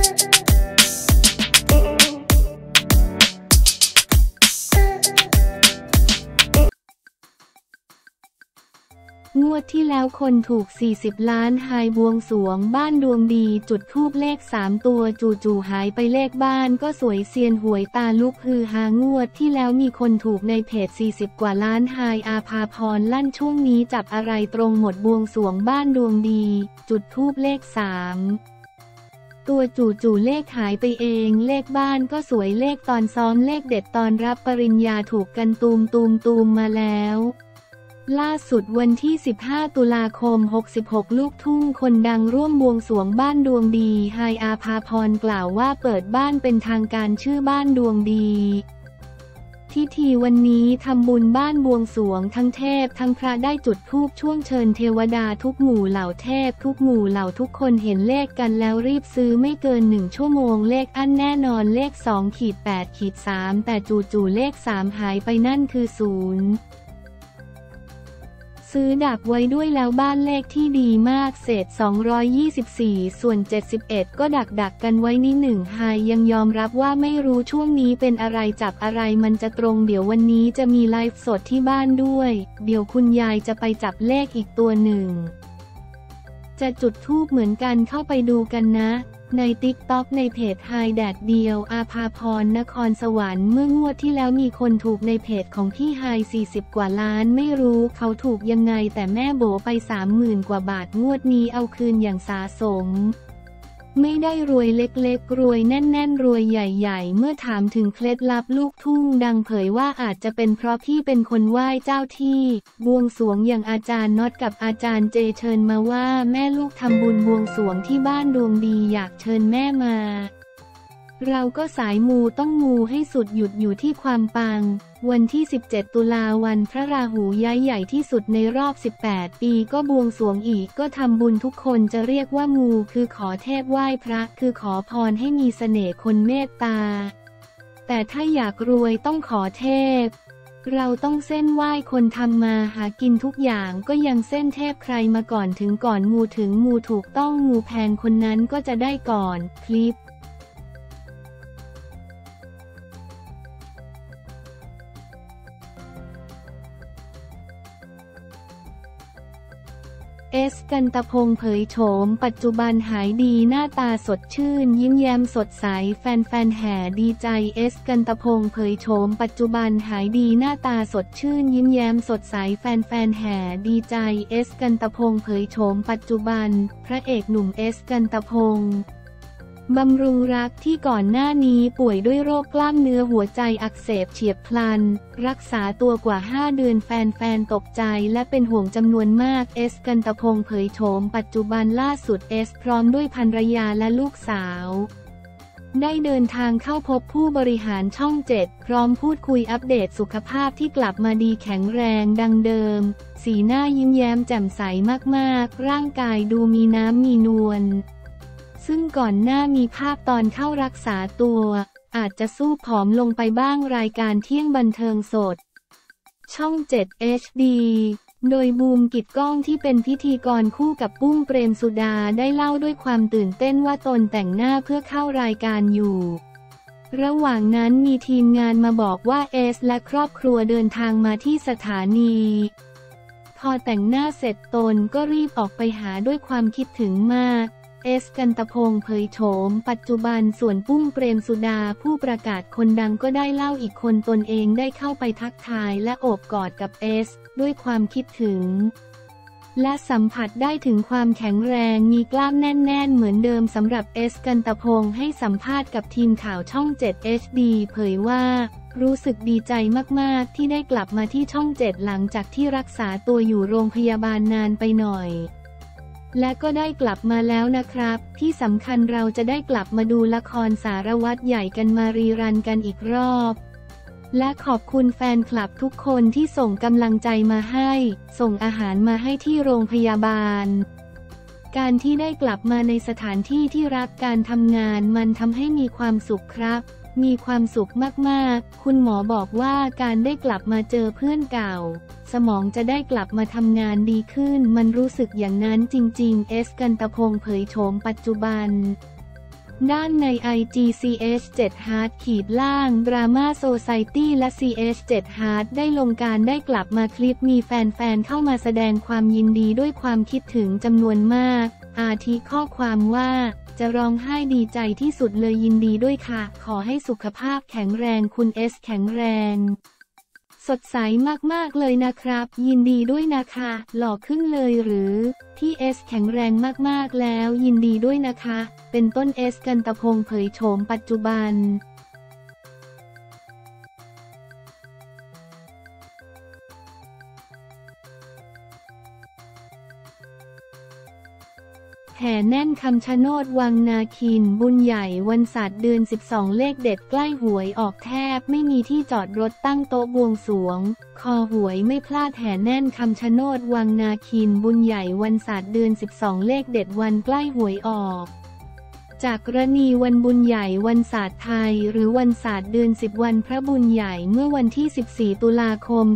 งวดที่แล้วคนถูก40 ล้านไฮบวงสรวงบ้านดวงดีจุดธูปเลข3ตัวจู่ๆหายไปเลขบ้านก็สวยเซียนหวยตาลุกฮือฮางวดที่แล้วมีคนถูกในเพจ40 กว่าล้านไฮอาภาพรลั่นช่วงนี้จับอะไรตรงหมดบวงสรวงบ้านดวงดีจุดธูปเลข3ตัวจู่ๆเลขหายไปเองเลขบ้านก็สวยเลขตอนซ้อมเลขเด็ดตอนรับปริญญาถูกกันตูมมาแล้วล่าสุดวันที่15 ตุลาคม66ลูกทุ่งคนดังร่วมบวงสรวงบ้านดวงดีไฮอาภาพรกล่าวว่าเปิดบ้านเป็นทางการชื่อบ้านดวงดีพิธีวันนี้ทำบุญบ้านบวงสรวงทั้งเทพทั้งพระได้จุดธูปช่วงเชิญเทวดาทุกหมู่เหล่าเทพทุกหมู่เหล่าทุกคนเห็นเลขกันแล้วรีบซื้อไม่เกิน1 ชั่วโมงเลขอั้นแน่นอนเลข2-8-3แต่จู่ๆเลข3หายไปนั่นคือ0ซื้อดักไว้ด้วยแล้วบ้านเลขที่ดีมากเศษ224ส่วน71ก็ดักกันไว้นี่1ไฮยังยอมรับว่าไม่รู้ช่วงนี้เป็นอะไรจับอะไรมันจะตรงเดี๋ยววันนี้จะมีไลฟ์สดที่บ้านด้วยเดี๋ยวคุณยายจะไปจับเลขอีกตัวหนึ่งจะจุดธูปเหมือนกันเข้าไปดูกันนะในติ๊กต็อกในเพจไฮแดดเดียวอาภาพรนครสวรรค์เมื่องวดที่แล้วมีคนถูกในเพจของพี่ไฮ40 กว่าล้านไม่รู้เขาถูกยังไงแต่แม่โบไป30,000 กว่าบาทงวดนี้เอาคืนอย่างสาสมไม่ได้รวยเล็กๆรวยแน่นๆรวยใหญ่ๆเมื่อถามถึงเคล็ดลับลูกทุ่งดังเผยว่าอาจจะเป็นเพราะพี่เป็นคนไหว้เจ้าที่บวงสรวงอย่างอาจารย์น็อตกับอาจารย์เจเชิญมาว่าแม่ลูกทำบุญบวงสรวงที่บ้านดวงดีอยากเชิญแม่มาเราก็สายมูต้องมูให้สุดหยุดอยู่ที่ความปังวันที่17 ตุลาวันพระราหูย้ายใหญ่ที่สุดในรอบ18 ปีก็บวงสรวงอีกก็ทำบุญทุกคนจะเรียกว่ามูคือขอเทพไหว้พระคือขอพรให้มีเสน่ห์คนเมตตาแต่ถ้าอยากรวยต้องขอเทพเราต้องเส้นไหว้คนทำมาหากินทุกอย่างก็ยังเส้นเทพใครมาก่อนถึงก่อนมูถึงมูถูกต้องมูแพงคนนั้นก็จะได้ก่อนคลิปกันตพงษ์เผยโฉมปัจจุบันหายดีหน้าตาสดชื่นยิ้มแย้มสดใสแฟนแห่ดีใจกันตพงษ์เผยโฉมปัจจุบันหายดีหน้าตาสดชื่นยิ้มแย้มสดใสแฟนแห่ดีใจกันตพงษ์เผยโฉมปัจจุบันพระเอกหนุ่มกันตพงษ์บำรุงรักที่ก่อนหน้านี้ป่วยด้วยโรคกล้ามเนื้อหัวใจอักเสบเฉียบพลันรักษาตัวกว่า5 เดือนแฟนตกใจและเป็นห่วงจำนวนมากกันตพงษ์เผยโฉมปัจจุบันล่าสุดพร้อมด้วยภรรยาและลูกสาวได้เดินทางเข้าพบผู้บริหารช่อง7พร้อมพูดคุยอัปเดตสุขภาพที่กลับมาดีแข็งแรงดังเดิมสีหน้ายิ้มแย้มแจ่มใสมากๆร่างกายดูมีน้ำมีนวลซึ่งก่อนหน้ามีภาพตอนเข้ารักษาตัวอาจจะสู้ผอมลงไปบ้างรายการเที่ยงบันเทิงสดช่อง7 HD โดยบูมกิจก้องที่เป็นพิธีกรคู่กับปุ้มเปรมสุดาได้เล่าด้วยความตื่นเต้นว่าตนแต่งหน้าเพื่อเข้ารายการอยู่ระหว่างนั้นมีทีมงานมาบอกว่าและครอบครัวเดินทางมาที่สถานีพอแต่งหน้าเสร็จตนก็รีบออกไปหาด้วยความคิดถึงมากกันตพงษ์เผยโฉมปัจจุบันส่วนปุ้มเปรมสุดาผู้ประกาศคนดังก็ได้เล่าอีกคนตนเองได้เข้าไปทักทายและโอบกอดกับด้วยความคิดถึงและสัมผัสได้ถึงความแข็งแรงมีกล้ามแน่นๆเหมือนเดิมสำหรับกันตพงษ์ให้สัมภาษณ์กับทีมข่าวช่อง7 HD เผยว่ารู้สึกดีใจมากๆที่ได้กลับมาที่ช่อง7หลังจากที่รักษาตัวอยู่โรงพยาบาลนานไปหน่อยและก็ได้กลับมาแล้วนะครับที่สำคัญเราจะได้กลับมาดูละครสารวัตรใหญ่กันมารีรันกันอีกรอบและขอบคุณแฟนคลับทุกคนที่ส่งกำลังใจมาให้ส่งอาหารมาให้ที่โรงพยาบาลการที่ได้กลับมาในสถานที่ที่รักการทำงานมันทำให้มีความสุขครับมีความสุขมากๆคุณหมอบอกว่าการได้กลับมาเจอเพื่อนเก่าสมองจะได้กลับมาทำงานดีขึ้นมันรู้สึกอย่างนั้นจริงๆกันตพงษ์เผยโฉมปัจจุบันด้านใน IG CH7 Hard ดราม่าโซไซตี้และ CH7 Hard ได้ลงการได้กลับมาคลิปมีแฟนๆเข้ามาแสดงความยินดีด้วยความคิดถึงจำนวนมากอาทิข้อความว่าจะร้องไห้ดีใจที่สุดเลยยินดีด้วยค่ะขอให้สุขภาพแข็งแรงคุณเอสแข็งแรงสดใสมากๆเลยนะครับยินดีด้วยนะคะหล่อขึ้นเลยหรือพี่เอสแข็งแรงมากๆแล้วยินดีด้วยนะคะเป็นต้นเอสกันตะพงเผยโฉมปัจจุบันแห่แน่นคำชะโนดวังนาคินบุญใหญ่วันศาสตร์เดือน12เลขเด็ดใกล้หวยออกแทบไม่มีที่จอดรถตั้งโต๊ะบวงสรวงคอหวยไม่พลาดแห่แน่นคำชะโนดวังนาคินบุญใหญ่วันศาสตร์เดือน12เลขเด็ดวันใกล้หวยออกจากกรณีวันบุญใหญ่วันศาสตร์ไทยหรือวันศาสตร์เดือน10วันพระบุญใหญ่เมื่อวันที่14ตุลาคม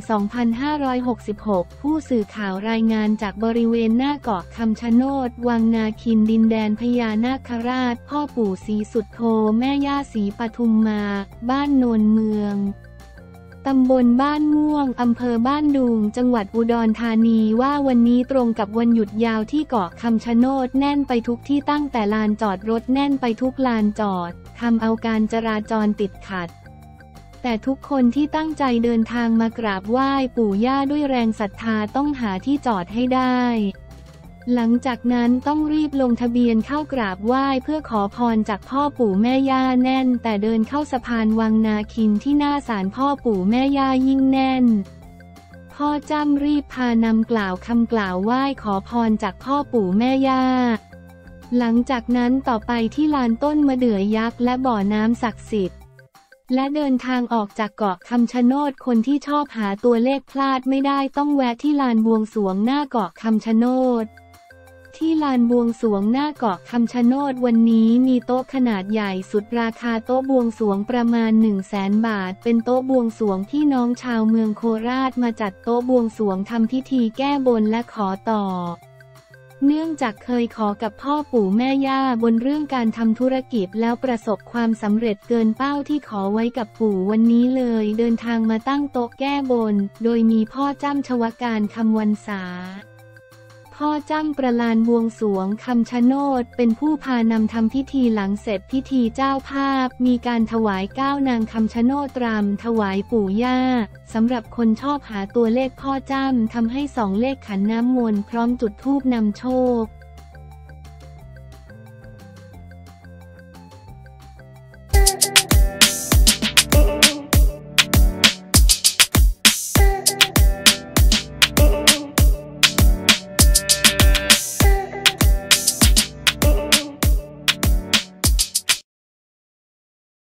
2566ผู้สื่อข่าวรายงานจากบริเวณหน้าเกาะคำชะโนดวังนาคินดินแดนพญานาคราชพ่อปู่ศรีสุโธแม่ย่าศรีปทุมมาบ้านโนนเมืองตำบลบ้านม่วงอำเภอบ้านดุงจังหวัดอุดรธานีว่าวันนี้ตรงกับวันหยุดยาวที่เกาะคำชะโนดแน่นไปทุกที่ตั้งแต่ลานจอดรถแน่นไปทุกลานจอดทำเอาการจราจรติดขัดแต่ทุกคนที่ตั้งใจเดินทางมากราบไหว้ปู่ย่าด้วยแรงศรัทธาต้องหาที่จอดให้ได้หลังจากนั้นต้องรีบลงทะเบียนเข้ากราบไหว้เพื่อขอพรจากพ่อปู่แม่ย่าแน่นแต่เดินเข้าสะพานวังนาคินที่หน้าศาลพ่อปู่แม่ย่ายิ่งแน่นพ่อจ้ำรีบพานำกล่าวคำกล่าวไหว้ขอพรจากพ่อปู่แม่ย่าหลังจากนั้นต่อไปที่ลานต้นมะเดื่อยักษ์และบ่อน้ำศักดิ์สิทธิ์และเดินทางออกจากเกาะคำชะโนดคนที่ชอบหาตัวเลขพลาดไม่ได้ต้องแวะที่ลานบวงสรวงหน้าเกาะคำชะโนดที่ลานบวงสรวงหน้าเกาะคำชะโนดวันนี้มีโต๊ะขนาดใหญ่สุดราคาโต๊ะบวงสรวงประมาณ 100,000 บาทเป็นโต๊ะบวงสรวงที่น้องชาวเมืองโคราชมาจัดโต๊ะบวงสรวงทำพิธีแก้บนและขอต่อเนื่องจากเคยขอกับพ่อปู่แม่ย่าบนเรื่องการทำธุรกิจแล้วประสบความสำเร็จเกินเป้าที่ขอไว้กับปู่วันนี้เลยเดินทางมาตั้งโต๊ะแก้บนโดยมีพ่อจ้ำชวการคำวันษาพ่อจ้ำประลานบวงสรวงคำชะโนดเป็นผู้พานำทำพิธีหลังเสร็จพิธีเจ้าภาพมีการถวาย9นางคำชะโนดรำถวายปู่ย่าสำหรับคนชอบหาตัวเลขพ่อจ้ำทำให้2เลขขันน้ำมนต์พร้อมจุดธูปนำโชค